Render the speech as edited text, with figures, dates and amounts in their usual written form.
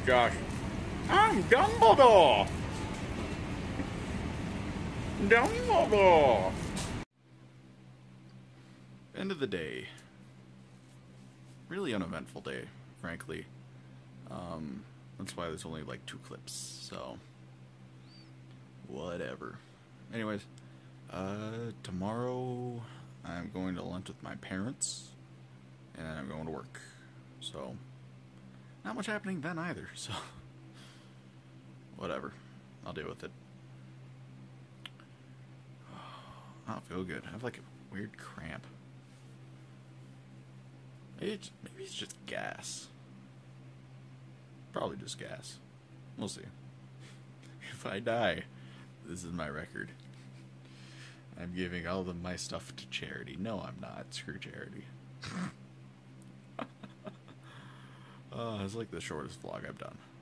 gosh. I'm Dumbledore! Dumbledore! End of the day. Really uneventful day, frankly. That's why there's only like 2 clips, so whatever. Anyways, tomorrow I'm going to lunch with my parents, and then I'm going to work. So, not much happening then either, so whatever. I'll deal with it. I don't feel good. I have like a weird cramp. Maybe it's just gas. Probably just gas. We'll see. If I die, this is my record. I'm giving all of my stuff to charity. No, I'm not. Screw charity. It's like the shortest vlog I've done.